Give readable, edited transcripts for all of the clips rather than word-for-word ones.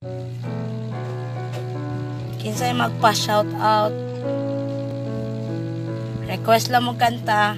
Kinsay magpa-shout out. Request lang mo kanta.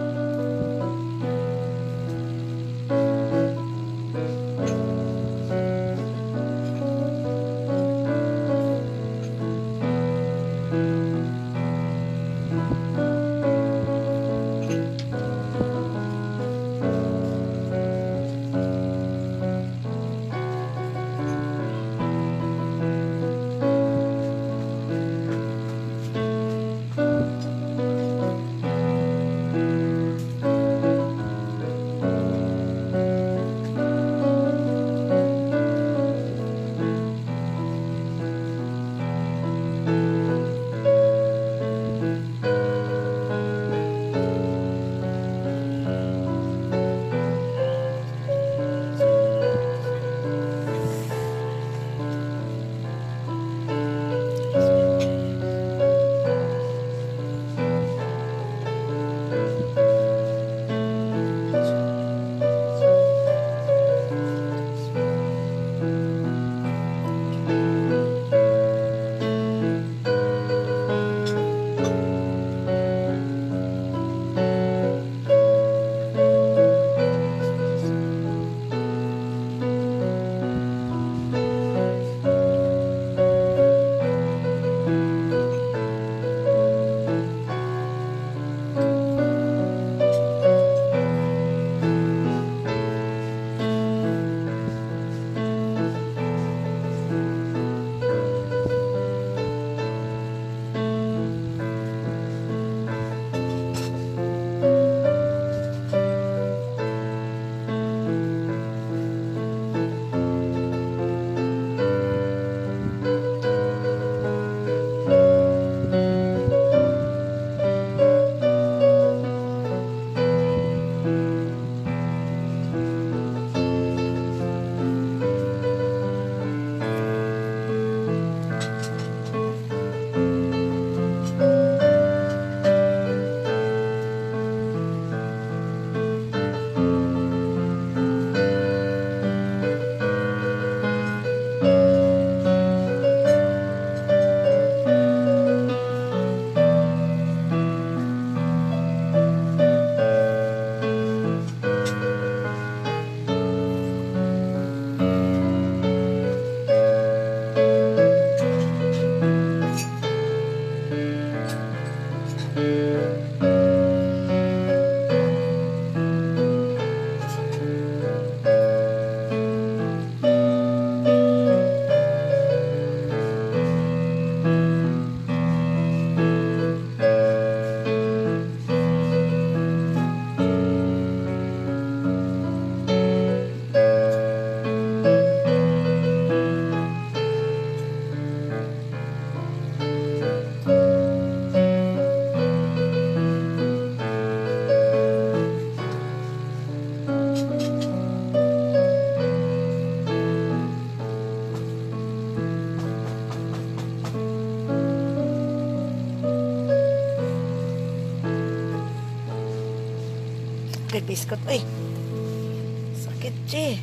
Biskot, ay sakit che.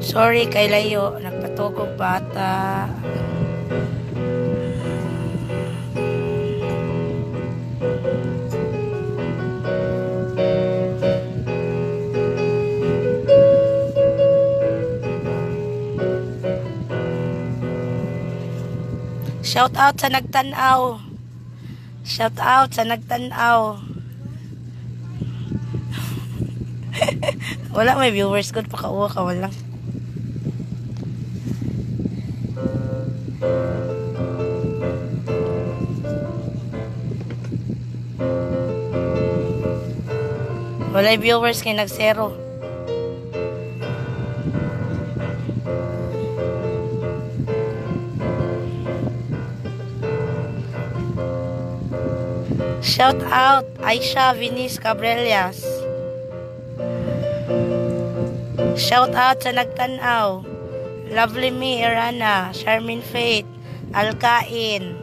Sorry kay layo, nagpatugog bata. Shout out sa nagtanaw. Shout out sa nagtanaw. Wala may viewers ko, pakauwa ka walang. Wala viewers kay nag-zero. Shout out Aisha Vinis Cabrelias. Shout out sa nagtanaw. Lovely Me Irana, Charmin Faith, Alkain.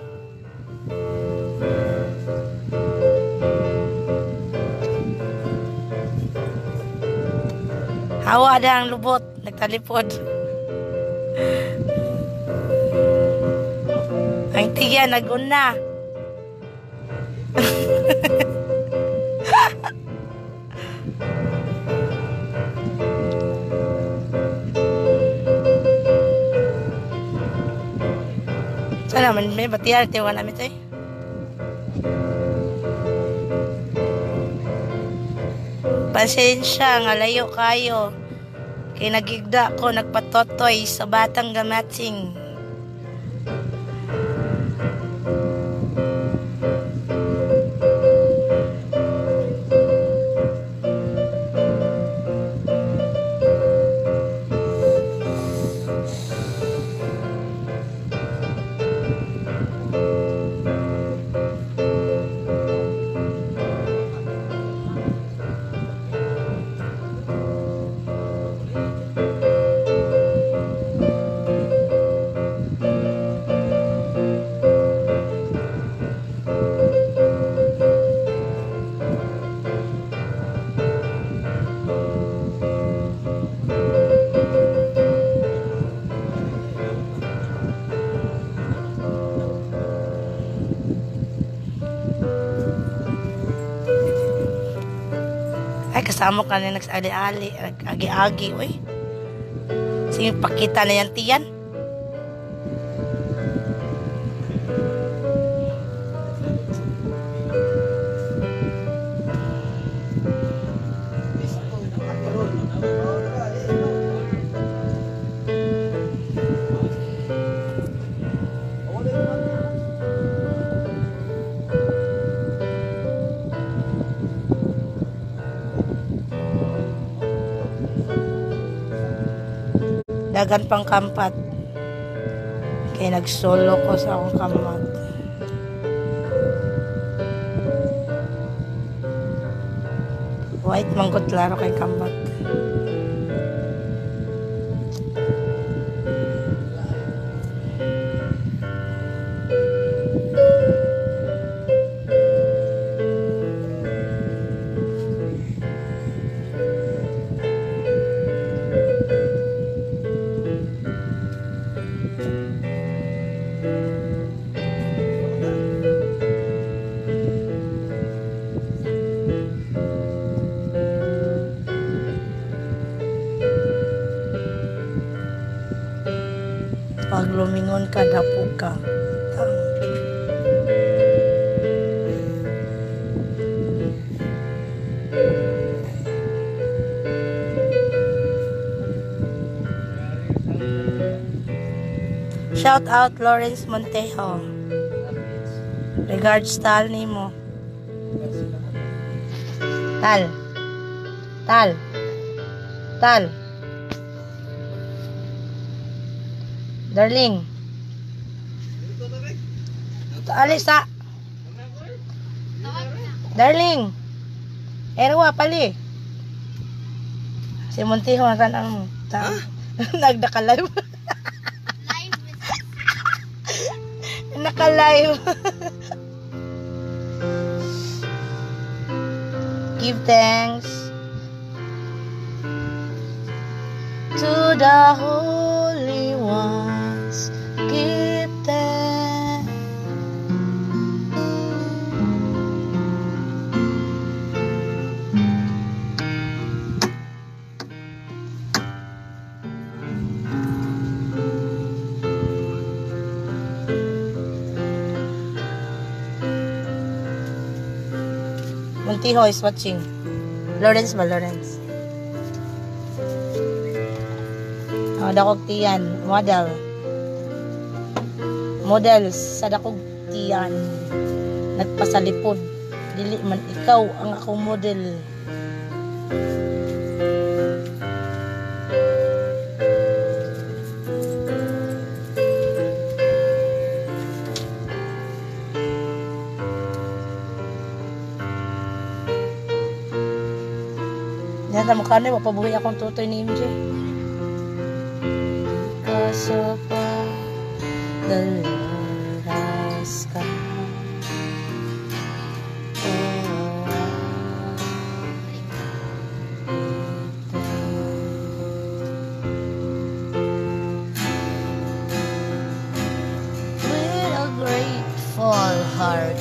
Hawa ada ang lubot, nagtalipod. Ang tiya naguna. Sana man may batiyan tiwa namin tayo. Pasensya nga layo kayo. Kay nagigda ko nagpatotoy sa batang gamatsing. Ay, kasama ka na nagsali-ali, agi-agi, uy. Sige, pakita na yan, tiyan. Dagan pang kampat. Kaya nagsolo ko sa akong kampat. White mangkot laro kay kampat. Pag lumingon ka, dapo ka. Shout out Lawrence Montejo. Regards tal ni mo. Tal. Tal. Tal. Darling. Alisa. Darling. Erwa pali. Si Montijo kan ang nagdakalive. Naka-live. Give thanks. to the holy ones, give thanks. Montijo is watching. Lawrence ba? Lawrence. Oh, dakog tiyan. Model. Models sa dakog tiyan. Nagpasalipod. Dili man ikaw ang akong model. Yan na mukha na, mapabuhay akong tutoy ni MJ. Because of what the Lord has come. With a grateful heart.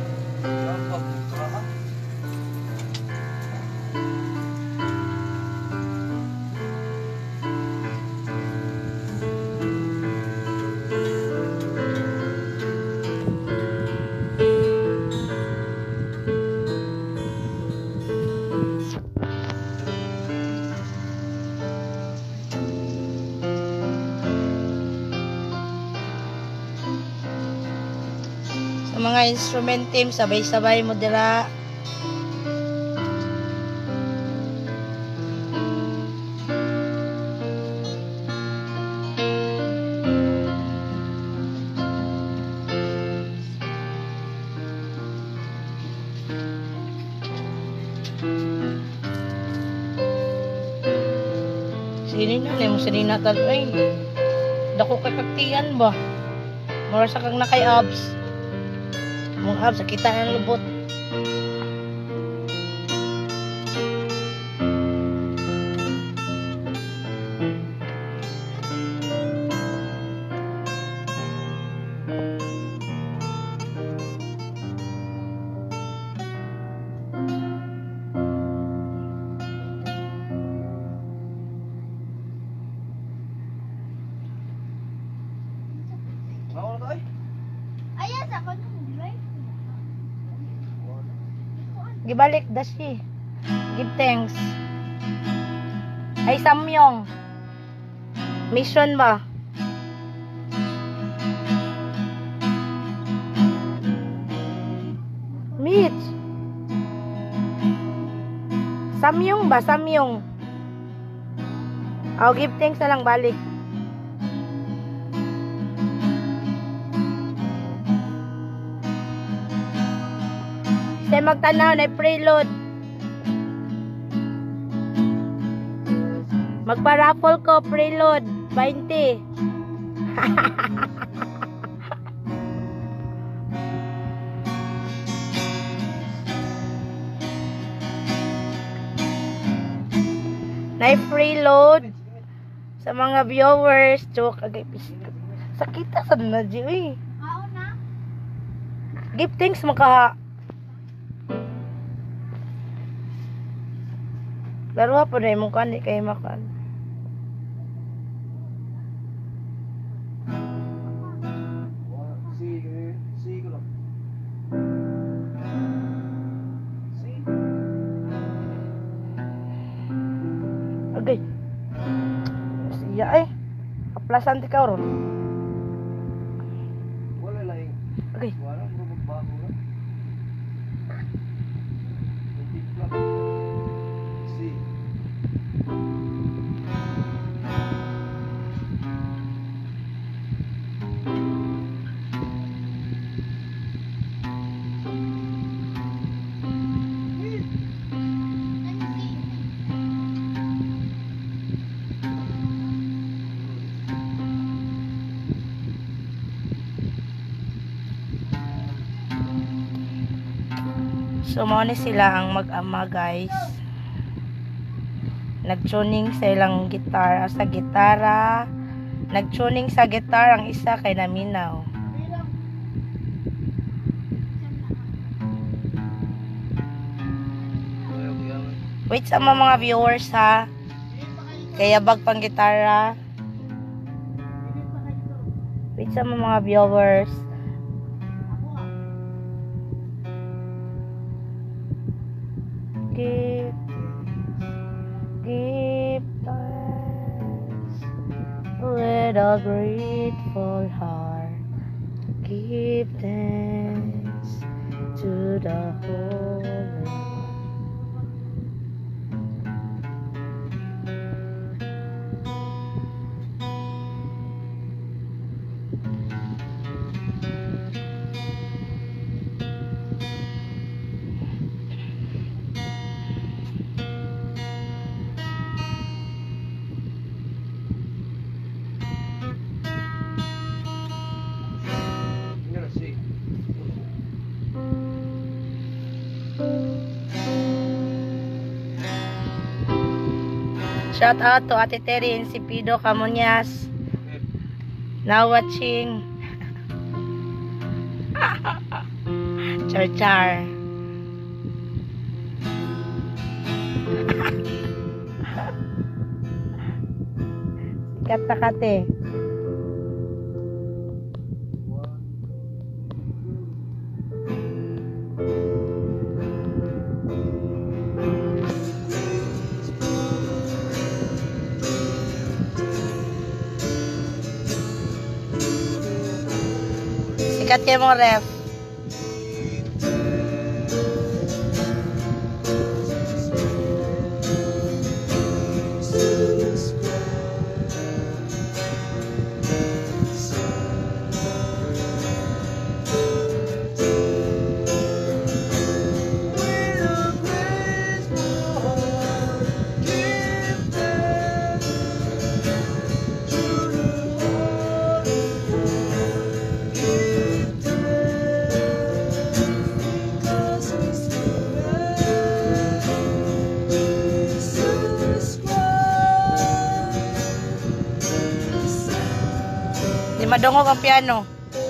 Sa mga instrument team, sabay-sabay mo dira. Sini na, mo sini na tal. Ay, dako kakaktian ba? Mura sa kang nakay abs. Mong abs, kita ng lubot. Gibalik dashi. Give thanks. Ay Samyong. Mission ba? Mitch. Samyong ba? Samyong. Oh, give thanks na lang balik. Say magtanaw na preload. Magpa-raffle ko preload 20. Na preload sa mga viewers. Joke agay sakita sa na di uy. Give thanks maka. Laro po na imong kan, di kayo makan. Agay. Siya eh. Kaplasan ti ka ron. Wala lang. Agay. Wala mo magbago na. So, muna sila ang mag-ama guys. nagtuning sa ilang gitar sa gitara. Nagtuning sa gitar ang isa kay naminaw. Wait sa mga viewers ha. Kaya bag pang gitara. Wait sa mga viewers. Give thanks with a grateful heart. Give thanks to the Holy One. Shout out to Ate Terry Insipido Camuñas. Now watching. Char. Sikat na kate. Sikat kayo mo, ref. Di madungog ang piano.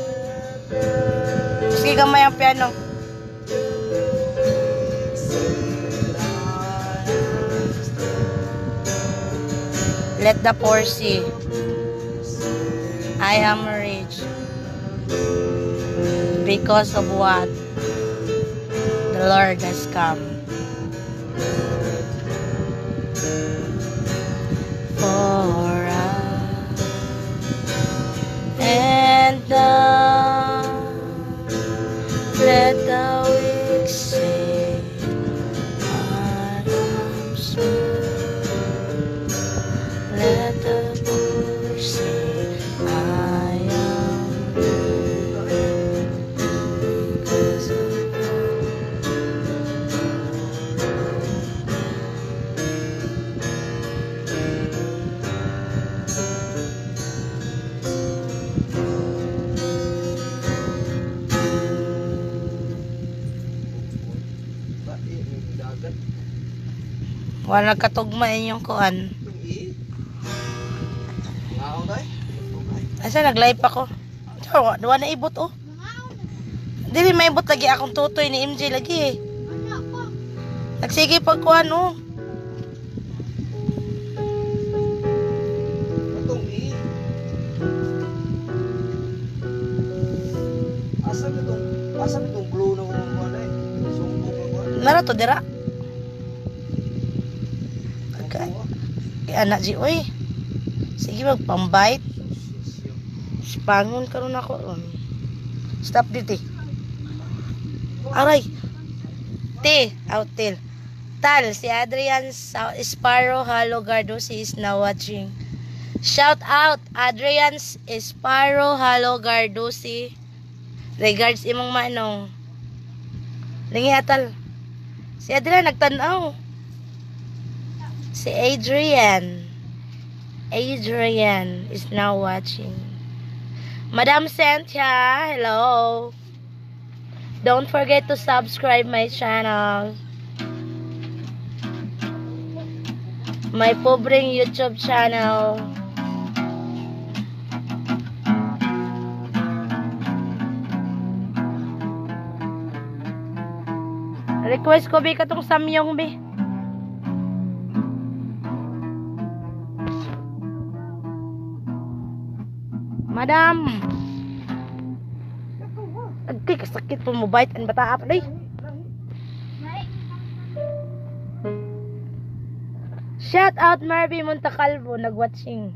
Sige gamay ang piano. Let the poor see. I am rich because of what the Lord has come. For us and now let the weak say I am strong. Let the poor say I am because of wala katugma inyong kuan. Asa nag-live ako? Duwa na ibot oh. Dili maibot lagi akong tutoy ni MJ lagi eh. Nagsige pag kuan oh. Asa bitong blue na kuan ay. Sumbong na kuan. Nara to dira. Okay. Anak ji oy. Sige magpambite. Pangon karon ako. Stop dito. Aray. Outil. Tal, si Adrian Sparrow Halo Gardusi is now watching. Shout out Adrian Sparrow Halo Gardusi. Regards imong manong. Lingi atal. Si Adrian nagtanaw. Si Adrian is now watching. Madam Cynthia, hello. Don't forget to subscribe my channel. My pobreng YouTube channel. Request ko, be, katong samyong, be. Madam. Agay, kasakit po mo bite ang bata apa, day. Shout out Marvy Montecalvo, nag-watching.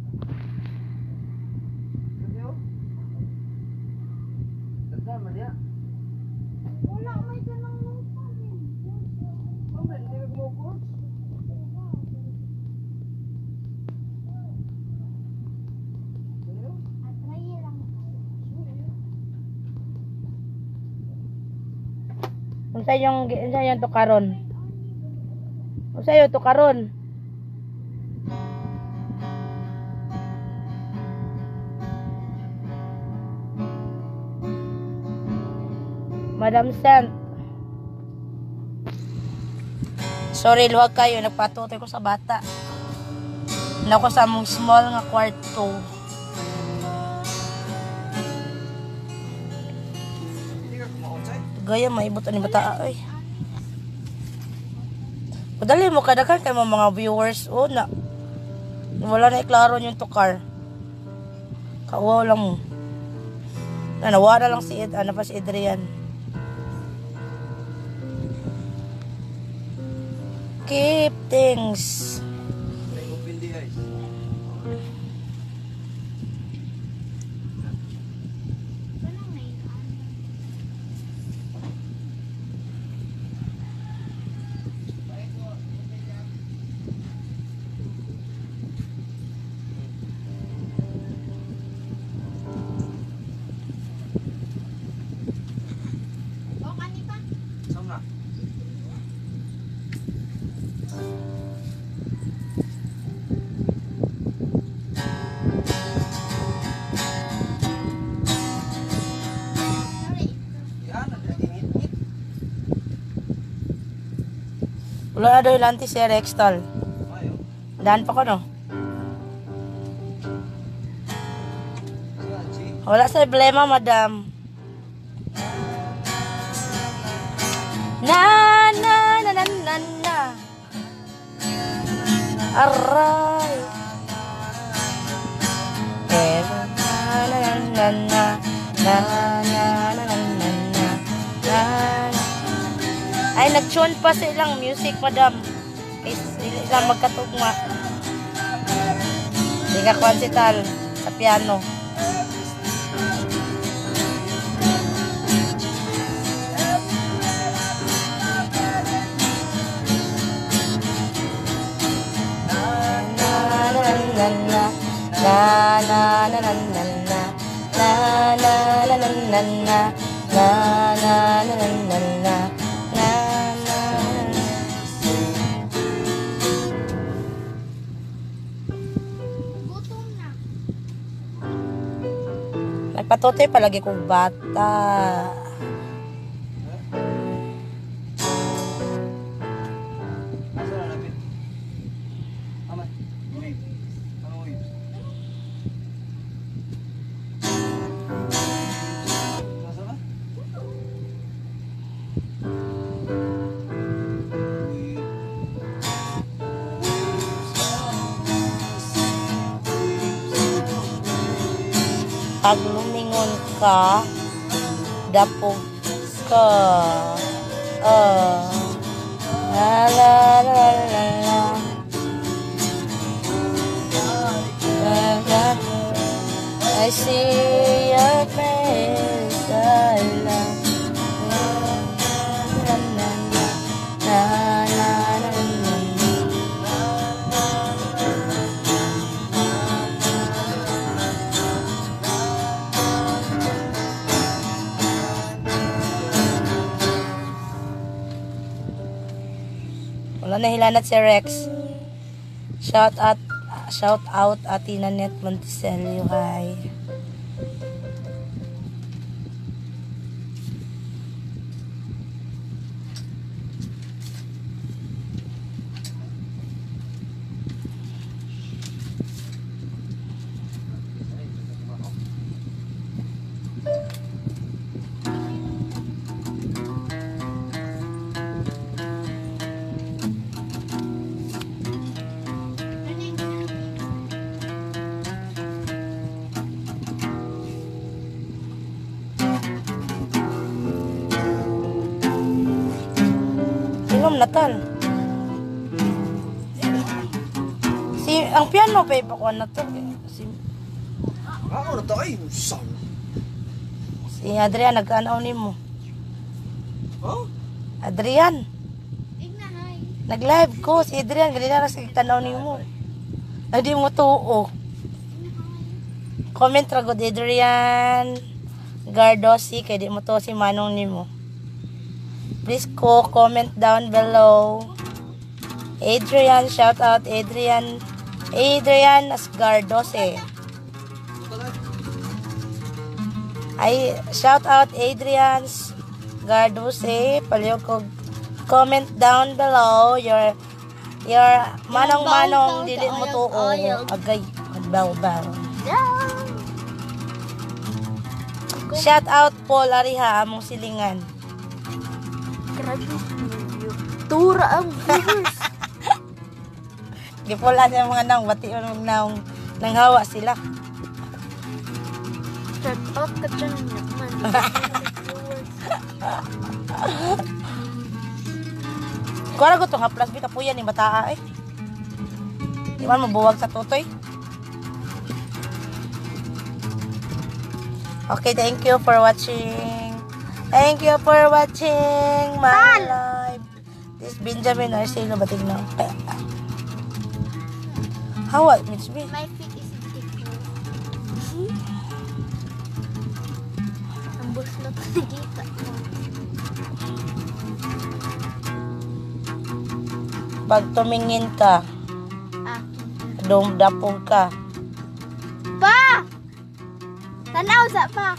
Unsa yung to karon? Unsa yung to karon? Madam Sent. Sorry, luwag kayo. Nagpatutoy ko sa bata. Nako sa mong small nga kwarto. Gaya, maibot ani bata. Ay. Padali mo kadakan kay mga viewers. O, na. Wala na iklaro yung tukar. Kauwaw lang mo. Nawala lang si Ed. Ano pa si Adrian. Keep things. Wala na daw yung lanti si Rextal. Daan pa ko, no? Wala sa problema, madam. Na na na na na na. Aray. Na na na na na. Na na na na na na. Ay, nag-tune pa sa ilang music, madam. Hindi lang magkatugma. Hindi ka kwansital sa piano. Na na na na na na na na na na na na na na na na na na na na. Nagpatutoy palagi kong bata. Pag lumingon ka, dapog ka. La la la la la. I see your face, I love. Na na na na na na na. Wala na hilanat si Rex. Shout out Ate Nanette Monticelio. Hi. From Natal. Ang piano pa ipakuha na to. Ako na to ay. Son. Si Adrian, nag-anaw ni mo. Huh? Adrian. Nag-live ko. Si Adrian, ganyan na sa tanaw ni mo. Hindi mo tuo. Comment ra gud Adrian Gardosi kay di mo to si manong nimo. Please comment down below. Adrian, shout out Adrian Gardosi. Ay shout out Adrian Gardosi. Paliw ko comment down below your manong dili mo tuo. Agay baw. Shout out Paul Ariha among silingan. Grabe tura ang viewers. Gipula sa mga nang bati nang hawa sila. Shout out ka dyan naman. Kuwara ko itong haplas bi kapuyan ni bataa eh. Di man mabuwag sa tutoy. Okay, thank you for watching. Thank you for watching my live. This Benjamin Arcelo batig na. How what, Mitch B? My feet is tickle. Ang buslot na dito. Pag tumingin ka, dumdapog ka. Pa! Tanaw sa pa!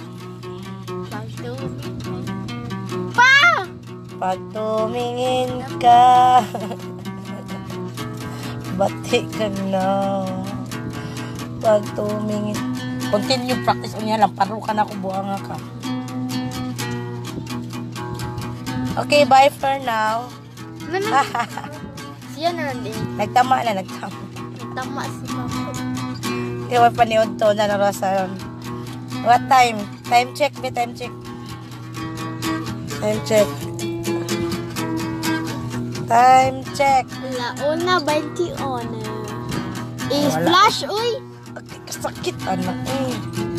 Pa! Pag tumingin ka, bati ka na. Pag tumingin. Continue practice o niya lang. Paro ka na kung buhanga ka. Okay, bye for now. Siya na lang din. Nagtama. Nagtama si Mama. Di ba paniod to na narasaron? What time? Time check, be time check. Time check. Time check. Launa 21. Is flash, uy! Kasakit, anak.